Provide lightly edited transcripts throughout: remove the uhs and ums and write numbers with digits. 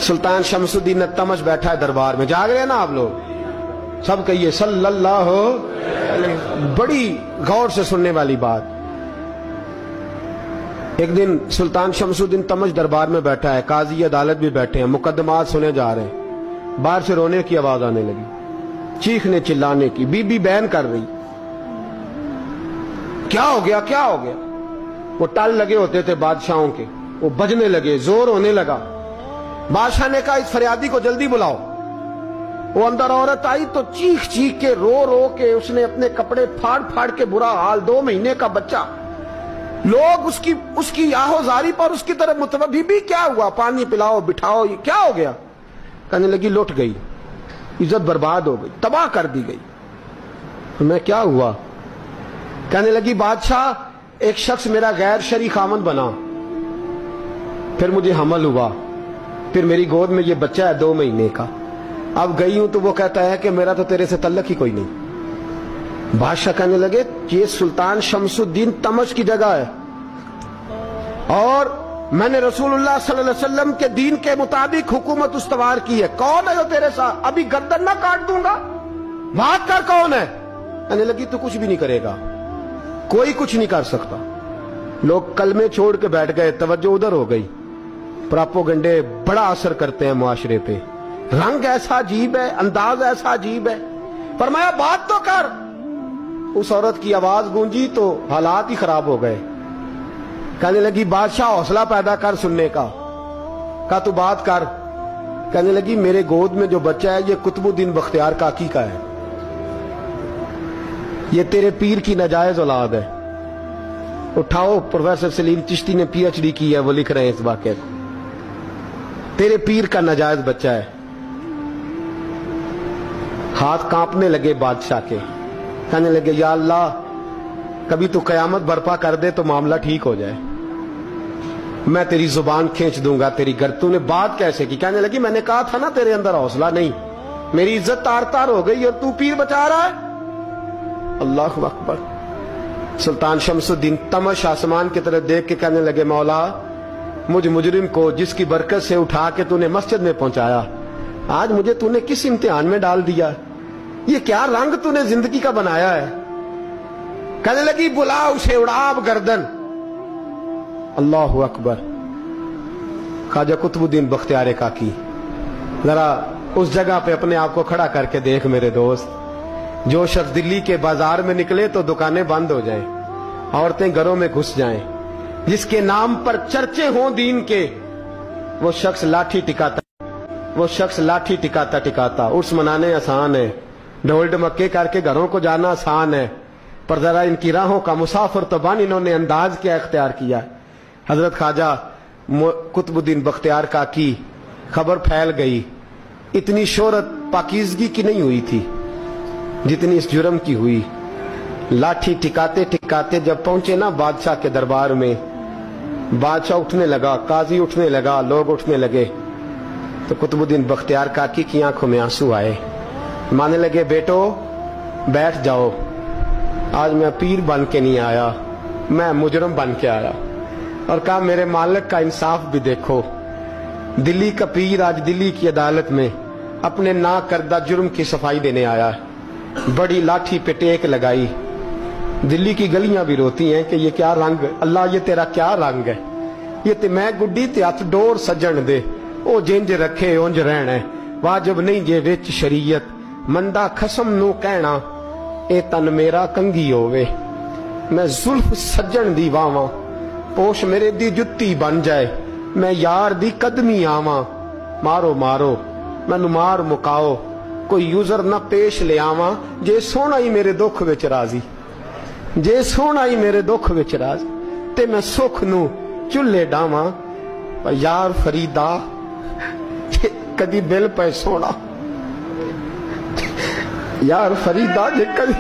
سلطان شمس الدین تمش بیٹھا ہے دربار میں، جاگ رہے ہیں نا آپ لوگ سب، کہیے صلی اللہ علیہ، بڑی غور سے سننے والی بات۔ ایک دن سلطان شمس الدین تمش دربار میں بیٹھا ہے، قاضی عدالت بھی بیٹھے ہیں، مقدمات سنے جا رہے ہیں، باہر سے رونے کی آواز آنے لگی، چیخنے چلانے کی، بی بی بیان کر رہی، کیا ہو گیا کیا ہو گیا؟ وہ ٹال لگے ہوتے تھے بادشاہوں کے، وہ بجنے لگے، زور ہونے لگا۔ بادشاہ نے کہا اس فریادی کو جلدی بلاؤ۔ وہ اندر عورت آئی تو چیخ چیخ کے رو رو کے اس نے اپنے کپڑے پھاڑ پھاڑ کے، برا حال، 2 مہینے کا بچہ، لوگ اس کی آہوزاری پر اس کی طرف متوجہ، بی بی کیا ہوا؟ پانی پلاؤ، بٹھاؤ، یہ کیا ہو گیا؟ کہنے لگی لٹ گئی، عزت برباد ہو گئی، تباہ کر دی گئی۔ میں کیا ہوا؟ کہنے لگی بادشاہ ایک شخص میرا غیر شرعی خاوند بنا، پھر مجھے حمل ہوا، پھر میری گود میں یہ بچہ ہے 2 مہینے کا، اب گئی ہوں تو وہ کہتا ہے کہ میرا تو تیرے سے تعلق ہی کوئی نہیں۔ بادشاہ کہنے لگے یہ سلطان شمس الدین تمش کی جگہ ہے، اور میں نے رسول اللہ صلی اللہ علیہ وسلم کے دین کے مطابق حکومت استوار کی ہے، کون ہے جو تیرے ساتھ؟ ابھی گردن نہ کاٹ دوں گا، بات کر کون ہے؟ کہنے لگی تو کچھ بھی نہیں کرے گا، کوئی کچھ نہیں کر سکتا۔ لوگ کلمے چھوڑ کے بیٹھ گئے، توجہ ادھر ہو گئی۔ پراپوگنڈے بڑا اثر کرتے ہیں معاشرے پہ، رنگ ایسا عجیب ہے، انداز ایسا عجیب ہے۔ فرمایا بات تو کر۔ اس عورت کی آواز گونجی تو حالات ہی خراب ہو گئے۔ کہنے لگی بادشاہ حوصلہ پیدا کر سننے کا۔ کہا تو بات کر۔ کہنے لگی میرے گود میں جو بچہ ہے یہ قطب الدین بختیار کاکی کا ہے، یہ تیرے پیر کی ناجائز اولاد ہے۔ اٹھاؤ، پروفیسر سلیم چشتی نے پی ایچ ڈی کی ہے، وہ لکھ رہے ہیں اس واقعے کو، تیرے پیر کا ناجائز بچہ ہے۔ ہاتھ کانپنے لگے بادشاہ کے، کہنے لگے یا اللہ کبھی تو قیامت برپا کر دے تو معاملہ ٹھیک ہو جائے، میں تیری زبان کھینچ دوں گا تیری تو نے بات کیسے کی؟ کہنے لگی میں نے کہا تھا نا تیرے اندر حوصلہ نہیں، میری عزت تار تار ہو گئی اور تو پیر بچا رہا ہے۔ اللہ اکبر۔ سلطان شمس الدین تمش آسمان کی طرف دیکھ کے کہنے لگے مولا مجھ مجرم کو جس کی برکت سے اٹھا کے تو نے مسجد میں پہنچایا، آج مجھے تو نے کس امتحان میں ڈال دیا؟ یہ کیا رنگ تو نے زندگی کا بنایا ہے؟ کہنے لگی بلا اسے، اڑا اب گردن۔ اللہ اکبر۔ خواجہ قطب الدین بختیار کاکی، ذرا اس جگہ پہ اپنے آپ کو کھڑا کر کے دیکھ میرے دوست۔ جو شخص دلی کے بازار میں نکلے تو دکانیں بند ہو جائیں، عورتیں گھروں میں گھس جائیں، جس کے نام پر چرچے ہوں دین کے، وہ شخص لاٹھی ٹکاتا ٹکاتا عرس منانے آسان ہے، ڈھول ڈمکے کر کے گھروں کو جانا آسان ہے، پر ذرا ان کی راہوں کا مسافر تو بن انہوں نے انداز کیا اختیار کیا۔ حضرت خواجہ قطب الدین بختیار کاکی، خبر پھیل گئی، اتنی شہرت پاکیزگی کی نہیں ہوئی تھی جتنی اس جرم کی ہوئی۔ لاٹھی ٹکاتے ٹکاتے جب پہنچے نا بادشاہ کے دربار میں، بادشاہ اٹھنے لگا، قاضی اٹھنے لگا، لوگ اٹھنے لگے، تو قطب الدین بختیار کاکی کی آنکھوں میں آنسو آئے، مانے لگے بیٹو بیٹھ جاؤ، آج میں پیر بن کے نہیں آیا، میں مجرم بن کے آیا۔ اور کہا میرے مالک کا انصاف بھی دیکھو، دلی کا پیر آج دلی کی عدالت میں اپنے نا کردہ جرم کی صفائی دینے آیا ہے۔ بڑی لاٹھی پہ ٹیک لگائی، دلی کی گلیاں بھی روتی ہیں کہ یہ کیا رنگ، اللہ یہ تیرا کیا رنگ ہے، یہ تے میں گڈی تے ہاتھ ڈور سجن دے، او جنج رکھے اونج رہنا ہے، واجب نہیں جے وچ شریعت، مندہ خسم نو کہنا اے تن میرا کنگھی ہووے، میں زلف سجن دی واواں، پوش میرے دی جتی بن جائے، میں یار دی قدمی آواں، مارو مارو مینوں مار مکاؤ، کوئی یوزر نہ پیش لے آواں، جے سونا ہی میرے دکھ وچ راضی، جے سونا ہی میرے دکھ وچ راضی، تے میں سکھ نو چلے ڈاواں، یار فریدا کدی بل پہ سونا، یار فریدا جے کدی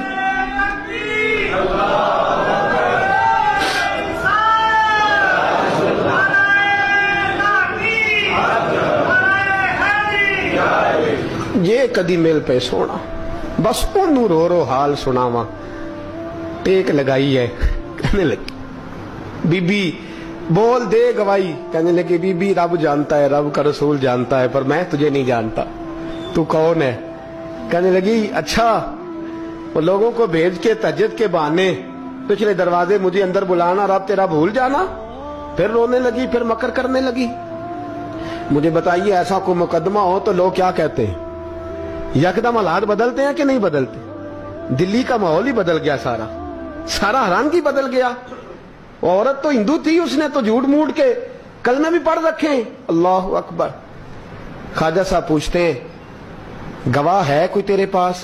یہ کدی مل پہ سونا، بس انہوں رو رو حال سناواں۔ ٹیک لگائی ہے، کہنے لگی بی بی بول دے گواہی. کہنے لگے بی بی رب جانتا ہے, رب کا رسول جانتا ہے, پر میں تجھے نہیں جانتا, تو کون ہے؟ کہنے لگی اچھا وہ لوگوں کو بھیج کے تہجد کے بہانے پچھلے دروازے مجھے اندر بلانا, رب تیرا بھول جانا. پھر رونے لگی, پھر مکر کرنے لگی. مجھے بتائیے ایسا کوئی مقدمہ ہو تو لوگ کیا کہتے ہیں؟ یکدم حالات بدلتے ہیں کہ نہیں بدلتے؟ دلی کا ماحول ہی بدل گیا, سارا حیرانگی بدل گیا. عورت تو ہندو تھی, اس نے تو جھوٹ موٹ کے کلمے بھی پڑھ رکھے ہیں. اللہ اکبر. خواجہ صاحب پوچھتے ہیں گواہ ہے کوئی تیرے پاس؟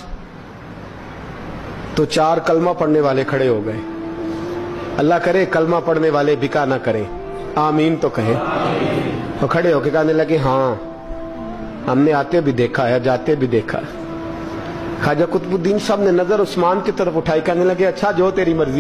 تو 4 کلمہ پڑھنے والے کھڑے ہو گئے. اللہ کرے کلمہ پڑھنے والے بکا نہ کریں, آمین تو کہیں. تو کھڑے ہو کے کہنے لگے ہاں ہم نے آتے بھی دیکھا ہے, جاتے بھی دیکھا ہے. خواجہ قطب الدین صاحب نے نظر عثمان کی طرف اٹھائی, کہنے لگے اچھا جو تیری مرضی,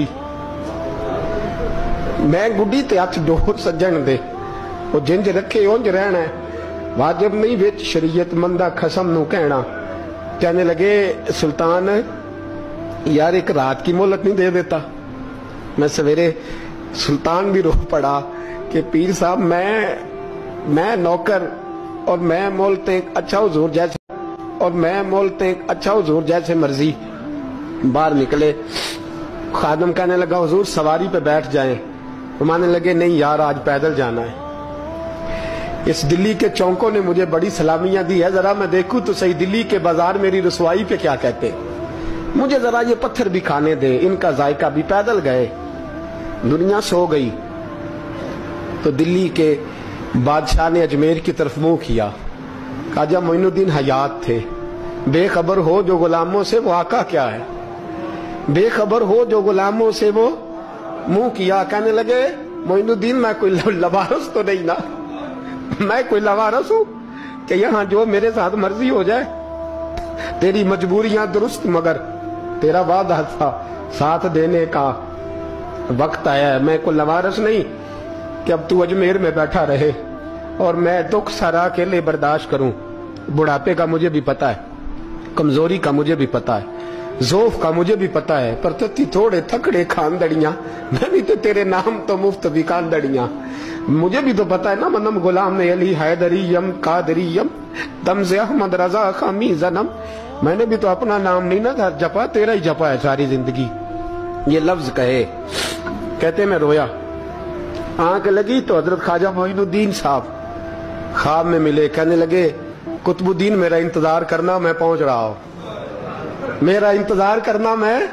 میں گڈی تے ہاتھ ڈور سجن دے, وہ جنج رکھے اونج رہنا ہے, واجب نہیں وچ شریعت مندہ خسم نو کہنا. کہنے لگے سلطان یار ایک رات کی مہلت نہیں دے دیتا؟ میں سویرے سلطان بھی رو پڑا کہ پیر صاحب میں نوکر, اور میں مولتے اچھا حضور جیسے, اور میں مولتے اچھا حضور جیسے مرضی. باہر نکلے, خادم کہنے لگا حضور سواری پہ بیٹھ جائیں. مانے لگے نہیں یار آج پیدل جانا ہے. اس دلی کے چونکوں نے مجھے بڑی سلامیاں دی ہے, ذرا میں دیکھوں تو صحیح دلی کے بازار میری رسوائی پہ کیا کہتے, مجھے ذرا یہ پتھر بھی کھانے دے. ان کا ذائقہ بھی. پیدل گئے, دنیا سو گئی. تو دلی کے بادشاہ نے اجمیر کی طرف منہ کیا. خواجہ معین الدین حیات تھے. بے خبر ہو جو غلاموں سے وہ آقا کیا ہے, بے خبر ہو جو غلاموں سے وہ منہ کیا. کہنے لگے معین الدین میں کوئی لوارس تو نہیں نا, میں کوئی لوارس ہوں کہ یہاں جو میرے ساتھ مرضی ہو جائے؟ تیری مجبوریاں درست, مگر تیرا وعدہ تھا ساتھ دینے کا, وقت آیا ہے. میں کوئی لوارس نہیں کہ اب تو اجمیر میں بیٹھا رہے اور میں دکھ سارا اکیلے برداشت کروں. بڑھاپے کا مجھے بھی پتا ہے, کمزوری کا مجھے بھی پتا ہے, ذوف کا مجھے بھی پتا ہے, پر تتی تھوڑے تھکڑے خاندڑیاں, میں بھی تو تیرے نام تو مفت بھی خاندڑیاں. مجھے بھی تو پتا ہے نا منم غلام علی حیدریم قادریم دمز احمد رضا خامی زنم. میں نے بھی تو اپنا نام نہیں نا جپا, تیرا ہی جپا ہے ساری زندگی. یہ لفظ کہے, کہتے میں رویا. آنکھ لگی تو حضرت خواجہ معین الدین صاحب خواب میں ملے. کہنے لگے قطب الدین میرا انتظار کرنا, میں پہنچ رہا ہوں. میرا انتظار کرنا,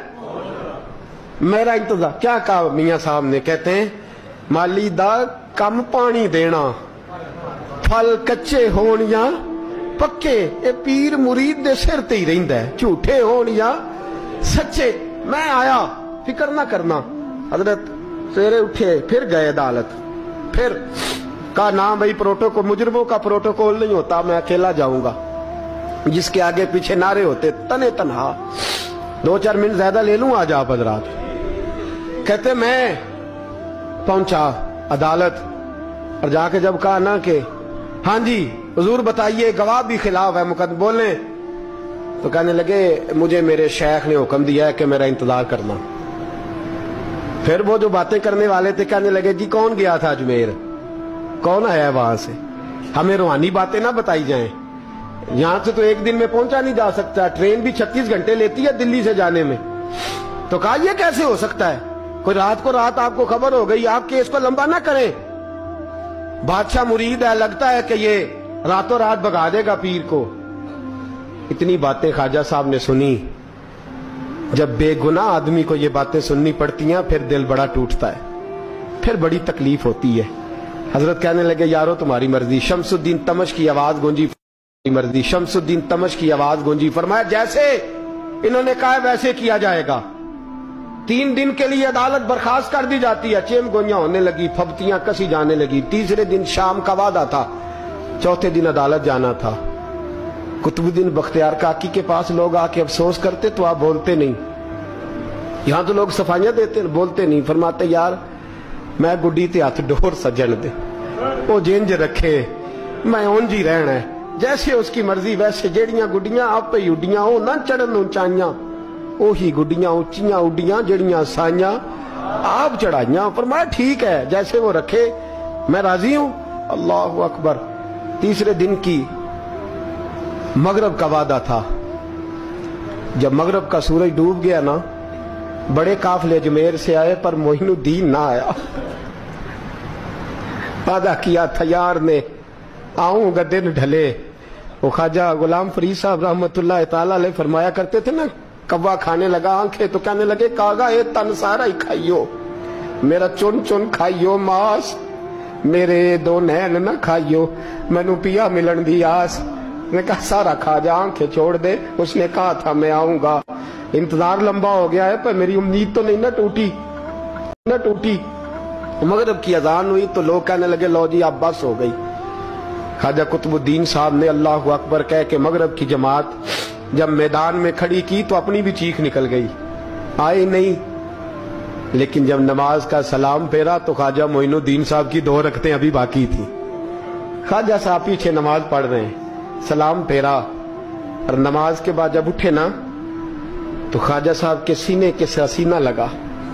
میرا انتظار. کیا کہا میاں صاحب نے؟ کہتے ہیں مالی دا کم پانی دینا, پھل کچے ہون یا پکے, اے پیر مرید دے سر تے ہی رہندا ہے, جھوٹے ہون یا سچے. میں آیا, فکر نہ کرنا. حضرت سویرے اٹھے, پھر گئے عدالت. پھر کہا نام بھائی پروٹوکول, مجرموں کا پروٹوکول نہیں ہوتا, میں اکیلا جاؤں گا. جس کے آگے پیچھے نعرے ہوتے تنے تنہا. 2-4 منٹ زیادہ لے لوں آج آپ حضرات. کہتے میں پہنچا عدالت, اور جا کے جب کہا نا کہ ہاں جی حضور بتائیے گواہ بھی خلاف ہے, مقدم بولیں, تو کہنے لگے مجھے میرے شیخ نے حکم دیا ہے کہ میرا انتظار کرنا. پھر وہ جو باتیں کرنے والے تھے کہنے لگے جی کون گیا تھا اجمیر, کون آیا ہے وہاں سے, ہمیں روحانی باتیں نہ بتائی جائیں. یہاں سے تو ایک دن میں پہنچا نہیں جا سکتا, ٹرین بھی 36 گھنٹے لیتی ہے دلی سے جانے میں. تو کہا یہ کیسے ہو سکتا ہے, کوئی رات کو رات آپ کو خبر ہو گئی, آپ کیس کو لمبا نہ کریں. بادشاہ مرید ہے, لگتا ہے کہ یہ راتوں رات بھگا دے گا پیر کو. اتنی باتیں خواجہ صاحب نے سنی. جب بے گناہ آدمی کو یہ باتیں سننی پڑتی ہیں پھر دل بڑا ٹوٹتا ہے, پھر بڑی تکلیف ہوتی ہے. حضرت کہنے لگے یارو تمہاری مرضی. شمس الدین تمش کی آواز گونجی, مرضی. شمس الدین تمش کی آواز گونجی. فرمایا جیسے انہوں نے کہا ویسے کیا جائے گا. 3 دن کے لیے عدالت برخاست کر دی جاتی ہے. چیم گوئیاں ہونے لگی, پھبتیاں کسی جانے لگی. تیسرے دن شام کا وعدہ تھا, چوتھے دن عدالت جانا تھا. قطب الدین بختیار کاکی کے پاس لوگ آ کے افسوس کرتے تو آپ بولتے نہیں. یہاں تو لوگ صفائیاں دیتے بولتے نہیں. فرماتے یار میں گڈی تے ہاتھ ڈور سجن دے, وہ جنج رکھے, میں اونج ہی رہنا ہے, جیسے اس کی مرضی ویسے. جیڑیاں گڈیاں آپ پہ اڈیاں وہ نہ چڑھن اونچائیاں, وہی گڈیاں اونچیاں اڈیاں جیڑیاں سائیاں آپ چڑھائیاں. فرمایا ٹھیک ہے, جیسے وہ رکھے मैं राजी हूं। अल्लाह अकबर। तीसरे दिन की मगरब का वादा था। जब मगरब का सूरज डूब गया ना, बड़े काफले अजमेर से आए पर मोइनुद्दीन ना आया। वादा किया था यार ने, आऊंगा दिन ढले। वो ख्वाजा गुलाम फरीद साहब रहमतुल्लाह ताला अलैह फरमाया करते थे ना, कब्बा खाने लगा आंखें तो कहने लगे कागा ए तन सारा ही खाइयो, मेरा चुन चुन खाइयो मास, मेरे दो नैन ना खाइयो, मैनू पिया मिलन दी आस। ने कहा सारा खा जा, आंखें छोड़ दे। उसने कहा था मैं आऊंगा, इंतजार लंबा हो गया है पर मेरी उम्मीद तो नहीं ना टूटी। मगरब की अजान हुई तो लोग कहने लगे लो जी अब बस हो गई। ख्वाजा कुतुबुद्दीन साहब ने अल्लाहु अकबर कह के मगरब की जमात जब मैदान में खड़ी की तो अपनी भी चीख निकल गई, आए नहीं। लेकिन जब नमाज का सलाम फेरा तो ख्वाजा मोइनुद्दीन साहब की 2 रकतें अभी बाकी थी। ख्वाजा साहब पीछे नमाज पढ़ रहे हैं, सलाम फेरा और नमाज के बाद जब उठे ना तो ख्वाजा साहब के सीने के से सीना लगा।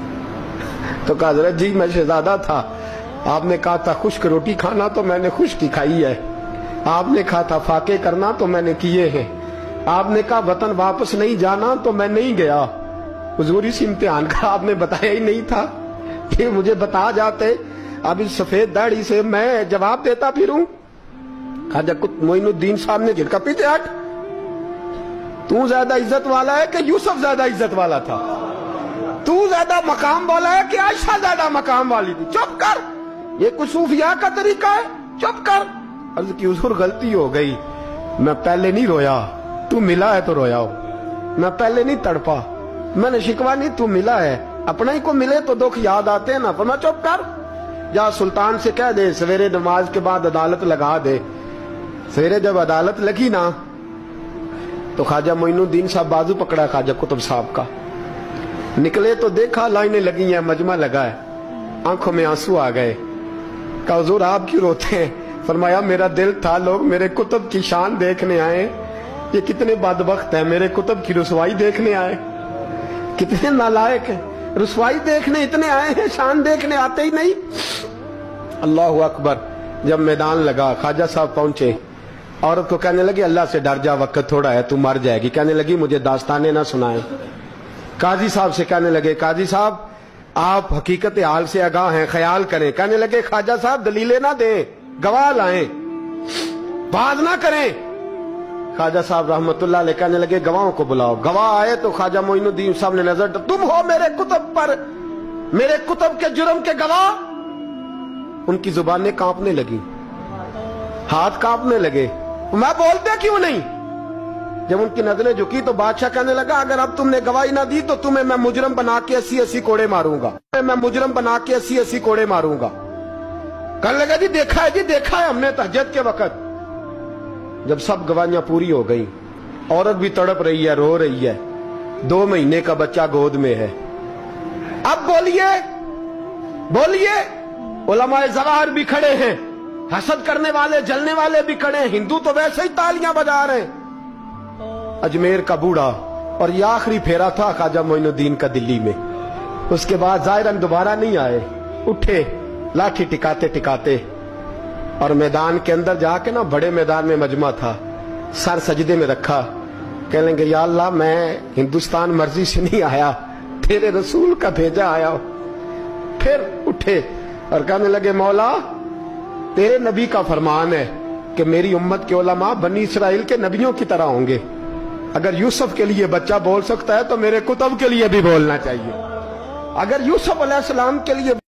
तो कहा हज़रत जी मैं शहजादा था, आपने कहा था खुश्क रोटी खाना तो मैंने खुश्क ही खाई है, आपने कहा था फाके करना तो मैंने किए हैं, आपने कहा वतन वापस नहीं जाना तो मैं नहीं गया। हुजूर इस इम्तिहान का आपने बताया ही नहीं था कि मुझे बता जाते, अब इस सफेद दाढ़ी से मैं जवाब देता फिरूं। ख्वाजा मोइनुद्दीन साहब ने झिड़का, पीछे हट, तू ज्यादा इज्जत वाला है कि यूसुफ ज्यादा इज्जत वाला था? तू ज्यादा मकाम वाला है कि आयशा ज्यादा मकाम वाली थी? चुप कर, ये कुछ सूफिया का तरीका है, चुप कर। अर्ज की हुजूर गलती हो गई, मैं पहले नहीं रोया, तू मिला है तो रोया हो, मैं पहले नहीं तड़पा, मैंने शिकवा नहीं, तू मिला है, अपना ही को मिले तो दुख याद आते हैं ना। पर मैं चुप कर, जा सुल्तान से कह दे सवेरे नमाज के बाद अदालत लगा दे। सवेरे जब अदालत लगी ना तो ख्वाजा मोइनुद्दीन साहब बाजू पकड़ा ख्वाजा कुतुब साहब का, निकले तो देखा लाइनें लगी हैं, मजमा लगा है, आंखों में आंसू आ गए। कहा हुजूर आप क्यों रोते हैं? फरमाया मेरा दिल था लोग मेरे कुतुब की शान देखने आए, ये कितने बदबख्त है, मेरे कुतुब की रुसवाई देखने आए, कितने नालायक हैं, रुसवाई देखने इतने आए हैं, शान देखने आते ही नहीं। अल्लाह अकबर। जब मैदान लगा ख्वाजा साहब पहुंचे, औरत को कहने लगी अल्लाह से डर जा, वक्त थोड़ा है, तू मर जाएगी। कहने लगी मुझे दास्ताने ना सुनाए। काजी साहब से कहने लगे काजी साहब आप हकीकत हाल से आगाह हैं, ख्याल करें। कहने लगे ख्वाजा साहब दलीलें ना दें, गवाह लाएं, बात ना करें। ख्वाजा साहब रहमतुल्लाह अलैह कहने लगे गवाहों को बुलाओ। गवाह आए तो ख्वाजा मोइनुद्दीन साहब ने नजर, तुम हो मेरे कुतुब पर, मेरे कुतुब के जुर्म के गवाह। उनकी जुबानें कांपने लगी, हाथ कांपने लगे, मैं बोलते क्यों नहीं? जब उनकी नजरें झुकी तो बादशाह कहने लगा अगर अब तुमने गवाही ना दी तो तुम्हें मैं मुजरम बना के 80-80 कोड़े मारूंगा, मैं मुजरम बना के 80-80 कोड़े मारूंगा। कहने लगा जी देखा है, जी देखा है हमने तहज्जुद के वक्त। जब सब गवाहियां पूरी हो गई, औरत भी तड़प रही है, रो रही है, 2 महीने का बच्चा गोद में है। अब बोलिए बोलिए, उलमाए ज़वाहिर भी खड़े हैं, हसद करने वाले जलने वाले भी खड़े हैं, हिंदू तो वैसे ही तालियां बजा रहे हैं। अजमेर का बूढ़ा, और ये आखिरी फेरा था ख्वाजा मोइनुद्दीन का दिल्ली में। उसके बाद ज़ाहिरन दोबारा नहीं आए, उठे लाठी टिकाते टिकाते और मैदान के अंदर जाके ना, बड़े मैदान में मजमा था, सर सजदे में रखा, कह लेंगे या अल्लाह मैं हिंदुस्तान मर्जी से नहीं आया, तेरे रसूल का भेजा आया। फिर उठे और कहने लगे मौला तेरे नबी का फरमान है कि मेरी उम्मत के उलमा बनी इसराइल के नबियों की तरह होंगे, अगर यूसुफ के लिए बच्चा बोल सकता है तो मेरे कुतुब के लिए भी बोलना चाहिए। अगर यूसुफ अलैहिस्सलाम के लिए